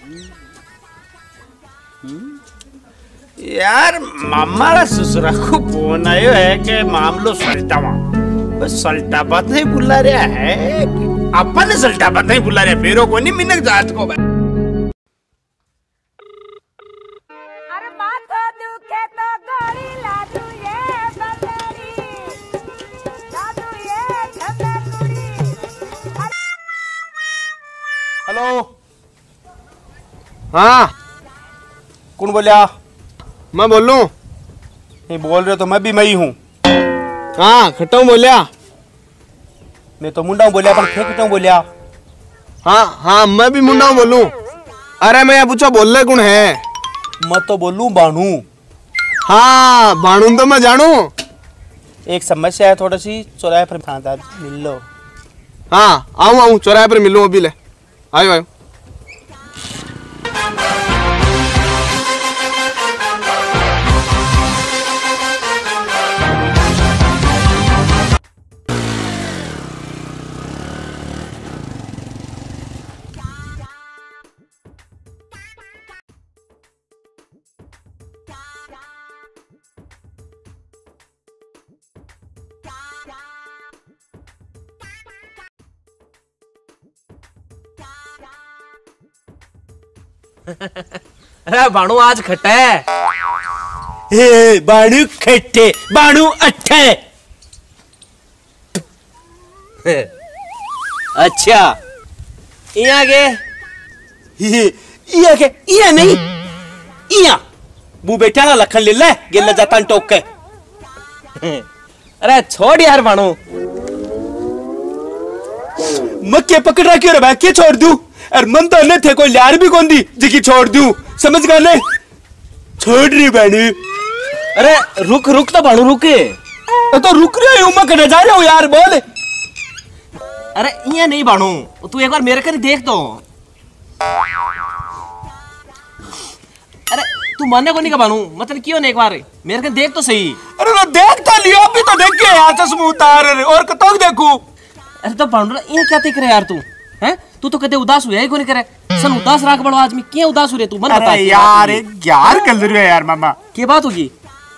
यार मामारा ससुरा को फोन आयो है कि मामलो सल्टावा बस सल्टाबात नहीं बुला रहा है अपन सल्टाबात नहीं बुला रहा फेरो को नहीं मिनक जात को अरे माथा दुखे तो गोरी लादू ये बंदरी लादू ये झंडूरी। हेलो हाँ कौन बोलिया? मैं बोल लूं? नहीं बोल रहे हो तो मैं भी मई हूँ। हाँ खट्टा बोलिया। मैं तो मुंडा बोलिया पर खट्टा बोलिया। हाँ हाँ मैं भी मुंडा बोलूं। अरे मैं पूछा बोल रहे कौन है? मैं तो बोलूं बानू। हाँ बानू तो मैं जानू। एक समस्या है थोड़ी सी चौराहे पर मिल लो। हाँ आऊँ चौराहे पर मिलूं अभी ले आयो आयो। अरे बाणू आज खट्टा है। हे बाणू खट्टे बाणू अट्ठे। अच्छा इया के इया नहीं इया बू बेटा ना लखन ले ले गेला जाता टोक के। अरे छोड़ यार बाणू मक्के पकड़ रहा क्यों रे भाई क्या छोड़ दूं? और मन तो न थे कोई यार भी कौन दी जिकी छोड़ दूं समझ गए ने छोड़ रही बाणू। अरे रुक रुक तो बाणू रुके तो रुक रहे हूं मैं कने जा रहा हूं यार बोल। अरे इया नहीं बाणू तू एक बार मेरे कर देख तो। अरे तू मानने को नहीं का बाणू मतलब क्यों नहीं एक बार मेरे कर देख तो सही। अरे तो देख तो लियो अभी तो देख के यहाँ से मुंह उतार और कतों देखूं। अरे तो बाणू ये क्या देख रहे यार तू हैं? तू तो कदे उदास हुआ ही को नहीं करे सन उदास राख बड़ो आदमी क्या उदास हो रे तू मन बता। अरे यार यार कर रहे हो यार मामा क्या बात होगी?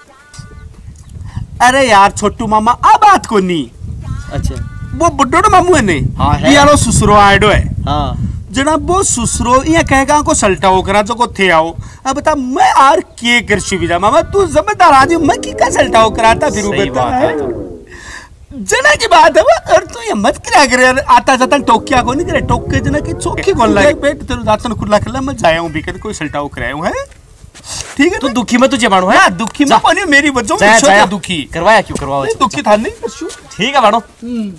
अरे यार छोटू मामा आ बात को नहीं। अच्छा वो बुड्ढो मामू है नहीं हाँ है यारो सुसरो आडो है। हाँ जनाब वो सुसरो ये कहेगा को सल्टा होकरा जो को थे आओ अब बता मैं यार के कर शिविजा मामा तू समझदार आदमी मैं की का सल्टा होकरा था फिर बता है जना की बात है और तू ये मत क्या करे आता जाता टोकिया को नहीं करे टोक के जना की चौकी कौन लाए पेट तेरे दातन खुला खला मैं जाया हूं बीकर कोई सल्टा होकरा हूं है ठीक है तू दुखी में तुझे बाणू है दुखी में कोनी मेरी वजह से दुखी करवाया क्यों करवाओ दुखी था नहीं करशु ठीक है बाणू।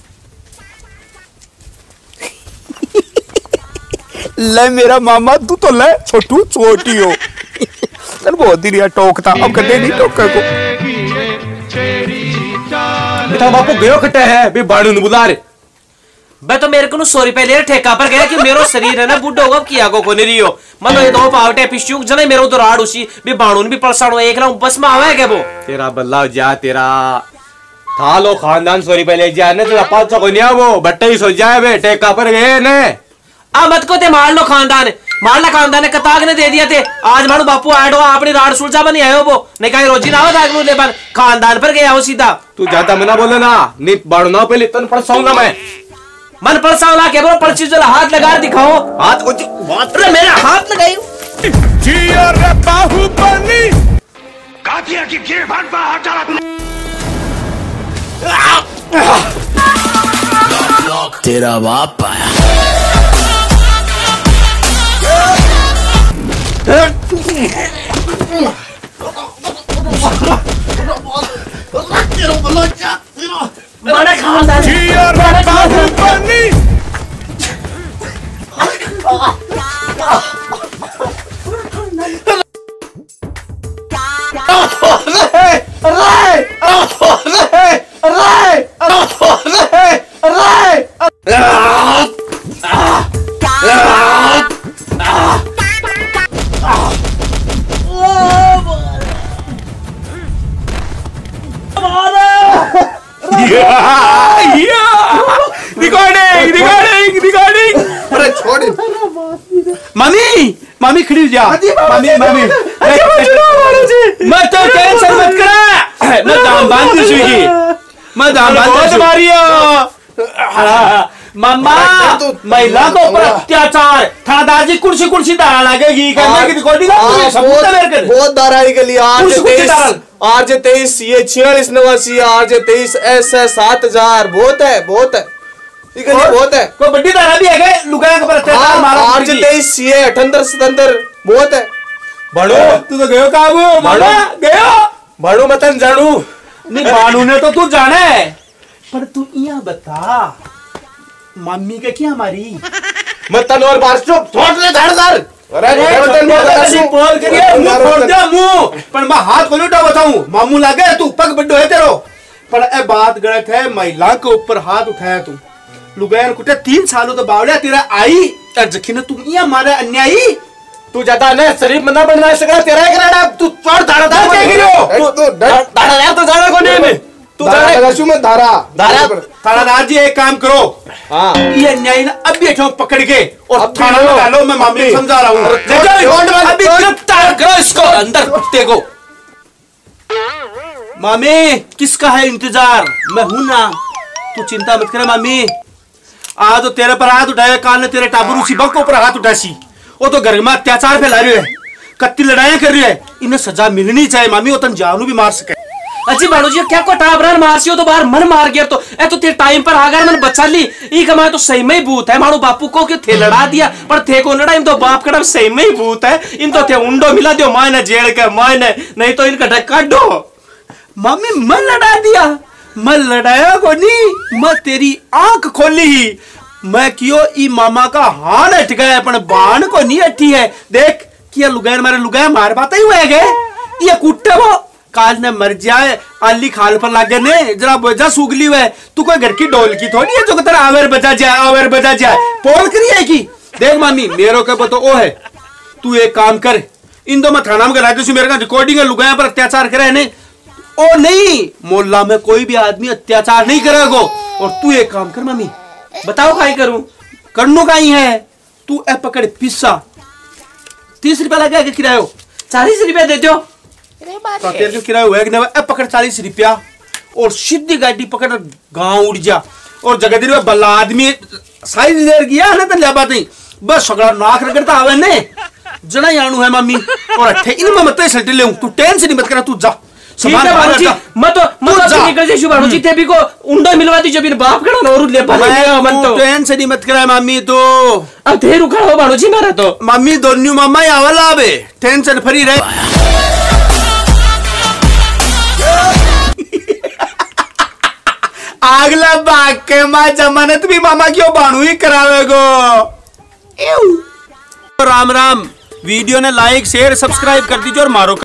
ले मेरा मामा तू तो ले छोटू छोटी हो चल बहुत दिन यार टोकता अब कदे नहीं टोका को बेटा बापू गयो खट्टा है बे बाणू ने बुला रे। बे तो मेरे को 100 रुपए ले ठेका पर गया कि मेरो शरीर है ना बुड्ढो होगा किया को कोने रियो मन ये दो पावटे पिशुक जने मेरो तो राड उसी बे बाणू ने भी पलसाणो एक ना बस में आवे के वो तेरा बल्ला जा तेरा था लो खानदान 100 रुपए ले जा ने तेरा 500 को नहीं वो बट्टे ही सो जाए बे ठेका पर गए ने आ मत को ते मार लो खानदान ने कताक ने दे दिया थे आज मानो बापू आडो अपनी राड सुलझा बनी आयो वो नहीं कहीं रोजी ना हो दाग ले बन खानदान पर गया हो सीधा। तू जाता मना बोले ना नित बाणू ना पहले तन पड़साऊंगा मैं मन पड़साऊंगा के बोलो पड़ची जरा हाथ लगा दिखाओ हाथ को बात रे मेरा हाथ लगाई जिया रे बाहुबली कातिया की गिरफ्तार पर हाथ डाला तूने तेरा बाप आया बड़ा खानदान रिकॉर्डिंग अरे छोड़ मम्मी मामी खड़ी हो जा। मामी मामी मैं तो टेंशन मत करा, मैं दाम बांध दी सुई, मैं दाम बांध मारी मामा। महिला को ऊपर अत्याचार, थानादार जी कुर्सी कुर्सी धारा लगेगी करने की रिकॉर्डिंग बहुत धाराई के लिए आज 23 ये 46 89 आज 23 ऐसे 7000 बहुत है बहुत है बहुत है। कोई बड़ी धारा भी है लुगाया के ऊपर अत्याचार मारा आज 23 ये 78 77 बहुत है। बड़ो तू तो गयो काबू मामा गयो बड़ो मतन जानू नहीं बानू ने तो तू जाने है, पर तू यहाँ बता मम्मी के क्या मारी मतन और बार चुप छोड़ ले धारदार। पर मैं हाथ को लुटा बताऊं मामू लागे तू पग बड्डो है तेरो, पर ए बात गलत है। महिला के ऊपर हाथ उठाया तू लुगायर कुटे 3 सालों तो बावड़िया तेरा आई जखी ने तू यहाँ मारे अन्यायी। तू ज्यादा न शरीफ मना बनना सका तेरा एक रेडा तू छोड़ धारदार क्या गिरो तू धारदार तो जाना को नहीं मैं तू जाना रसू में धारा थानादार जी एक काम करो, हाँ ये अन्यायी ना अब बैठो पकड़ के और थाना में डालो, मैं मामले समझा रहा हूँ। अभी गिरफ्तार करो इसको अंदर कुत्ते को। मामी किसका है इंतजार, मैं हूं ना, तू चिंता मत करे मामी। आज तो तेरे पर हाथ उठाया, काल ने तेरे टाबू उसी बक ऊपर हाथ उठासी, वो तो घर में अत्याचार फैला रही है, कत्ती लड़ाइयां कर रही है, इन्हें सजा मिलनी चाहिए मामी, वो तन जानू भी मार सके। अजी बाड़ू जी क्या को टाबरन मारसियो तो बाहर मन मार गया तो ए तो तेरे टाइम पर आगर मन बचा ली ई कमाए तो सही में ही भूत है। मारू बापू को के थे लड़ा दिया पर थे को लड़ा इन तो बाप कड़म सही में ही भूत है, इन तो थे उंडो मिला दियो मायने जेड़ के मायने नहीं तो इनका ढक काट दो। मम्मी मन लड़ा दिया, मैं लड़ाया को नहीं, मैं तेरी आंख खोली ही, मैं क्यों ई मामा का हाथ अट गया अपन बाण को नहीं अठी है। देख किया लुगायर मारे लुगाया मार बात ही हुए गए, ये कुट्टे वो काल ने मर जाए आली खाल पर लागे ने जरा बजा सूगली हुए, तू कोई घर की डोल की थोड़ी है जो तेरा आवेर बजा जाए पोल करी है की। देख मामी मेरे को तो ओ है, तू एक काम कर इन दो मैं थाना में करा दे, मेरे का रिकॉर्डिंग है लुगाया पर अत्याचार करे ने ओ नहीं, मोहल्ला में कोई भी आदमी अत्याचार नहीं करेगा। और तू एक काम कर मामी, बताओ काई करूं, करनो काई है, तू ए पकड़ पिस्सा 30 रुपया लगा के किरायो 40 रुपया दे दो तो तेरे किराया हुआ कि नहीं, ए पकड़ 40 रुपया और सीधी गाड़ी पकड़ गांव उड़ जा और जगह देर में बल्ला आदमी साइज देर गया ना तो ले बात नहीं बस सगड़ा नाक रगड़ता आवे ने जना यानू है मामी और अठे इनमें मत सल्टी ले तू टेंशन मत करा, तू जा सामान मत निकल जे शुभाणु जी थे भी को उंडा मिलवा दी जब इन बाप कड़ा और ले पाले मन तो टेंशन मत करा मामी। तो अब थे रुखा हो बाणू जी मारा तो मामी दोन्यू मामा आवला आवे टेंशन फ्री रहे। अगला बाग के मां जमानत भी मामा क्यों बाणू ही करावेगो। राम राम, वीडियो ने लाइक शेयर सब्सक्राइब कर दीजिए और मारो।